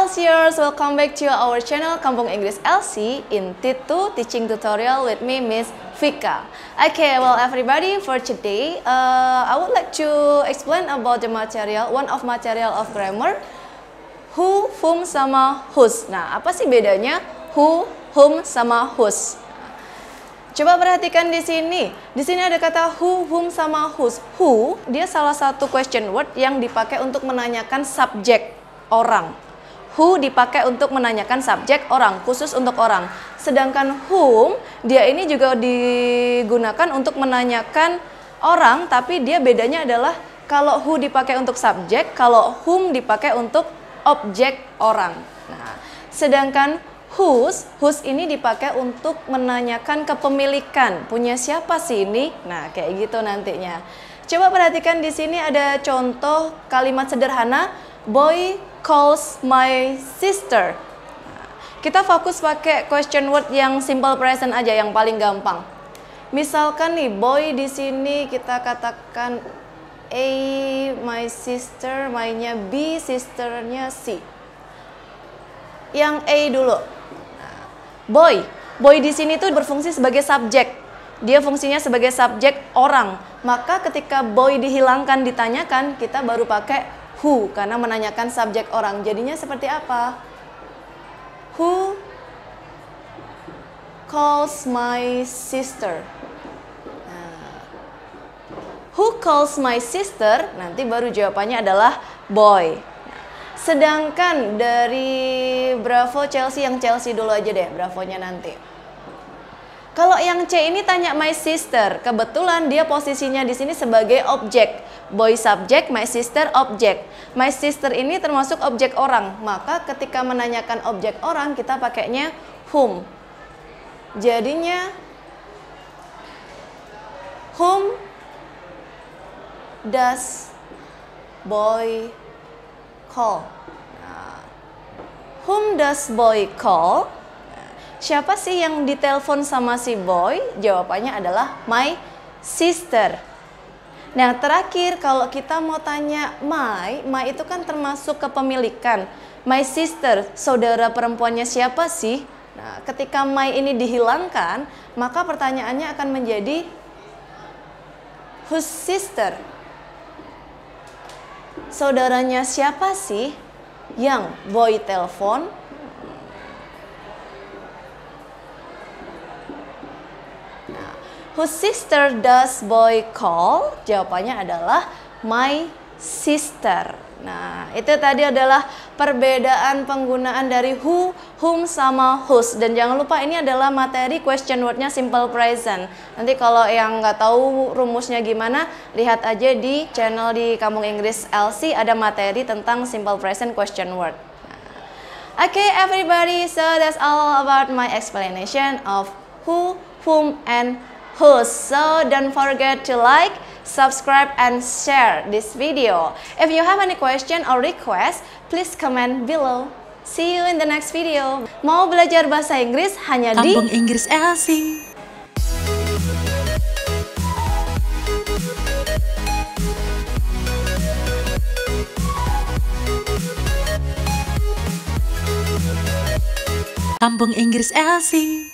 Elsiers, welcome back to our channel Kampung Inggris Elsie in T2 teaching tutorial with me, Miss Vika. Okay, well everybody, for today, I would like to explain about the material, one of material of grammar, who, whom, sama whose. Nah, apa sih bedanya who, whom, sama whose? Coba perhatikan di sini. Di sini ada kata who, whom, sama whose. Who, dia salah satu question word yang dipakai untuk menanyakan subjek orang. Who dipakai untuk menanyakan subjek orang, khusus untuk orang. Sedangkan whom, dia ini juga digunakan untuk menanyakan orang, tapi dia bedanya adalah kalau who dipakai untuk subjek, kalau whom dipakai untuk objek orang. Nah, sedangkan whose ini dipakai untuk menanyakan kepemilikan. Punya siapa sih ini? Nah, kayak gitu nantinya. Coba perhatikan di sini ada contoh kalimat sederhana. Boy calls my sister. Nah, kita fokus pakai question word yang simple present aja, yang paling gampang. Misalkan nih, boy di sini kita katakan A, my sister, my-nya B, sisternya C. Yang A dulu. Nah, boy di sini tuh berfungsi sebagai subjek. Dia fungsinya sebagai subjek orang. Maka ketika boy dihilangkan ditanyakan, kita baru pakai who karena menanyakan subjek orang. Jadinya seperti apa? Who calls my sister? Nah, who calls my sister? Nanti baru jawabannya adalah boy. Nah, sedangkan dari Bravo Chelsea, yang Chelsea dulu aja deh, Bravonya nanti. Kalau yang C ini tanya my sister, kebetulan dia posisinya di sini sebagai objek. Boy subjek, my sister objek. My sister ini termasuk objek orang, maka ketika menanyakan objek orang kita pakainya whom. Jadinya whom does boy call? Nah, whom does boy call? Siapa sih yang ditelepon sama si boy? Jawabannya adalah my sister. Nah, terakhir kalau kita mau tanya my itu kan termasuk kepemilikan. My sister, saudara perempuannya siapa sih? Nah, ketika my ini dihilangkan, maka pertanyaannya akan menjadi whose sister? Saudaranya siapa sih yang boy telepon? Whose sister does boy call? Jawabannya adalah my sister. Nah, itu tadi adalah perbedaan penggunaan dari who, whom, sama whose. Dan jangan lupa ini adalah materi question wordnya simple present. Nanti kalau yang nggak tahu rumusnya gimana, lihat aja di channel di Kampung Inggris Elsie, ada materi tentang simple present question word. Okay, everybody, so that's all about my explanation of who, whom, and whose. So don't forget to like, subscribe, and share this video. If you have any question or request, please comment below. See you in the next video. Mau belajar bahasa Inggris hanya di Kampung Inggris Elsie. Kampung Inggris Elsie.